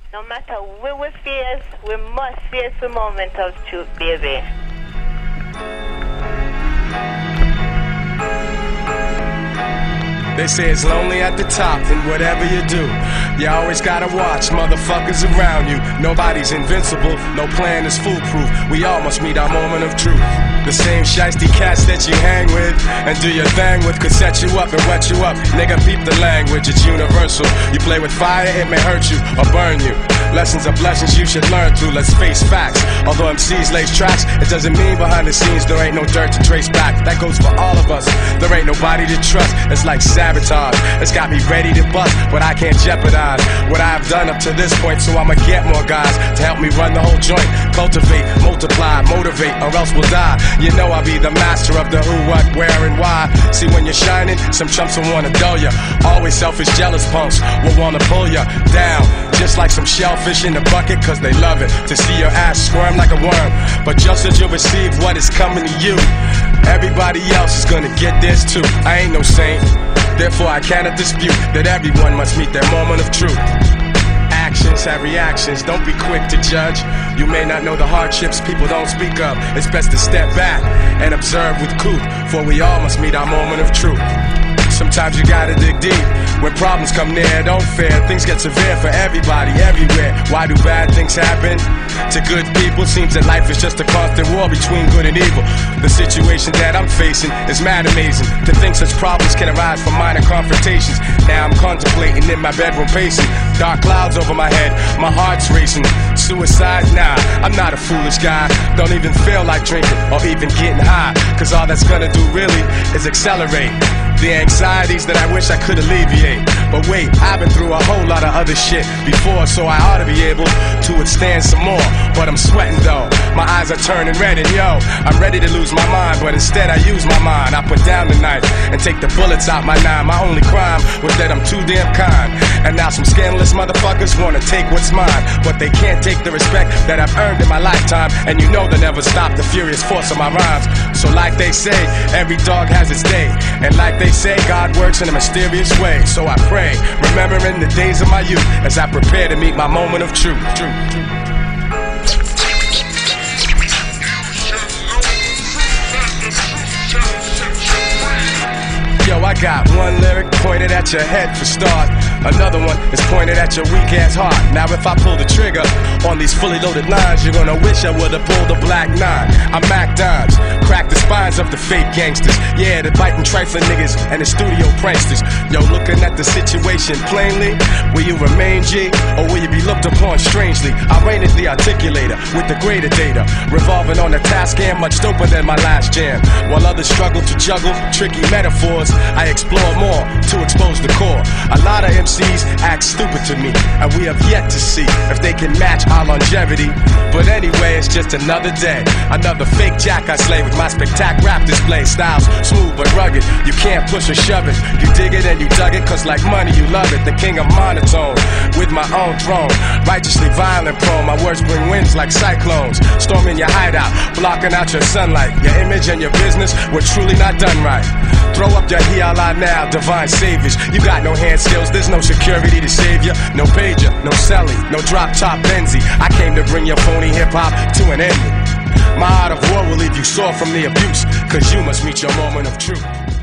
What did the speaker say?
No matter what we face, we must face the moment of truth, baby. They say it's lonely at the top, and whatever you do, you always gotta watch motherfuckers around you. Nobody's invincible, no plan is foolproof. We all must meet our moment of truth. The same shiesty cats that you hang with and do your thing with could set you up and wet you up. Nigga, peep the language, it's universal. You play with fire, it may hurt you or burn you. Lessons are blessings you should learn through, let's face facts. Although MCs lace tracks, it doesn't mean behind the scenes there ain't no dirt to trace back. That goes for all of us, there ain't nobody to trust. It's like sabotage, it's got me ready to bust, but I can't jeopardize what I've done up to this point. So I'ma get more guys to help me run the whole joint. Cultivate, multiply, motivate, or else we'll die. You know I'll be the master of the who, what, where, and why. See, when you're shining, some chumps will wanna dull ya. Always selfish, jealous punks will wanna pull ya down, just like some shellfish in the bucket, cause they love it to see your ass squirm like a worm. But just as you receive what is coming to you, everybody else is gonna get theirs too. I ain't no saint, therefore I cannot dispute that everyone must meet their moment of truth. Actions have reactions, don't be quick to judge. You may not know the hardships people don't speak of. It's best to step back and observe with cool, for we all must meet our moment of truth. Sometimes you gotta dig deep. When problems come near, don't fear. Things get severe for everybody, everywhere. Why do bad things happen to good people? Seems that life is just a constant war between good and evil. The situation that I'm facing is mad amazing. To think such problems can arise from minor confrontations. Now I'm contemplating in my bedroom pacing. Dark clouds over my head, my heart's racing. Suicide? Nah, I'm not a foolish guy. Don't even feel like drinking or even getting high, cause all that's gonna do really is accelerate the anxieties that I wish I could alleviate. But wait, I've been through a whole lot of other shit before, so I ought to be able to withstand some more. But I'm sweating though, my eyes are turning red, and yo, I'm ready to lose my mind, but instead I use my mind. I put down the knife and take the bullets out my nine. My only crime was that I'm too damn kind, and now some scandalous motherfuckers wanna take what's mine, but they can't take the respect that I've earned in my lifetime. And you know they'll never stop the furious force of my rhymes. So like they say, every dog has its day, and like they say, God works in a mysterious way. So I pray, remembering the days of my youth, as I prepare to meet my moment of truth. Yo, I got one lyric pointed at your head for start. Another one is pointed at your weak ass heart. Now if I pull the trigger on these fully loaded lines, you're gonna wish I would've pulled a black 9. I'm Mac Dimes, crack the spines of the fake gangsters. Yeah, the biting trifling niggas and the studio pranksters. Yo, looking at the situation plainly, will you remain G, or will you be looked upon strangely? I reign as the articulator with the greater data, revolving on a task and much doper than my last jam. While others struggle to juggle tricky metaphors, I explore more to expose the core. A lot of MCs act stupid to me, and we have yet to see if they can match our longevity. But anyway, it's just another day, another fake jack I slay with my spectac rap display. Styles smooth but rugged, you can't push or shove it. You dig it and you dug it, cause like money you love it. The king of monotone, with my own throne, righteously violent prone. My words bring winds like cyclones, storming your hideout, blocking out your sunlight. Your image and your business were truly not done right. Throw up your hiala now, divine saviors. You got no hand skills, there's no security to save you. No pager, no celly, no drop top Benzie. I came to bring your phony hip-hop to an end. My art of war will leave you sore from the abuse, cause you must meet your moment of truth.